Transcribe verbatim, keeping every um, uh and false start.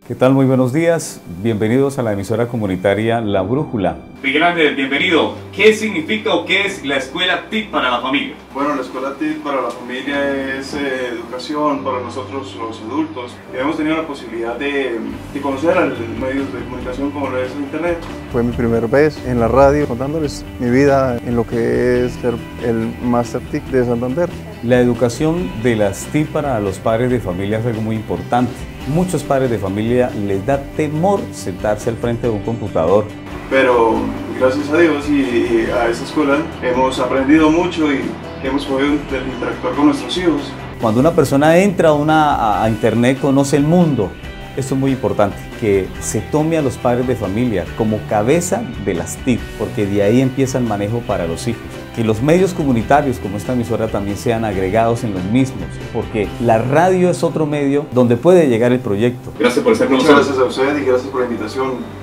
¿Qué tal? Muy buenos días. Bienvenidos a la emisora comunitaria La Brújula. Miguel Ángel, bienvenido. ¿Qué significa o qué es la Escuela T I C para la familia? Bueno, la Escuela T I C para la familia es eh, educación para nosotros los adultos. Y hemos tenido la posibilidad de, de conocer a los medios de comunicación como lo es el Internet. Fue mi primera vez en la radio contándoles mi vida en lo que es ser el Master T I C de Santander. La educación de las T I C para los padres de familia es algo muy importante. Muchos padres de familia les da temor sentarse al frente de un computador. Pero gracias a Dios y, y a esa escuela hemos aprendido mucho y hemos podido interactuar con nuestros hijos. Cuando una persona entra a, una, a, a internet, conoce el mundo. Esto es muy importante, que se tome a los padres de familia como cabeza de las T I C, porque de ahí empieza el manejo para los hijos. Que los medios comunitarios como esta emisora también sean agregados en los mismos, porque la radio es otro medio donde puede llegar el proyecto. Gracias por estar con Muchas nosotros. gracias a usted y gracias por la invitación.